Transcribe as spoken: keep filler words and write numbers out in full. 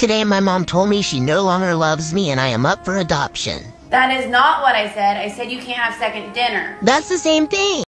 Today my mom told me she no longer loves me and I am up for adoption. That is not what I said. I said you can't have second dinner. That's the same thing.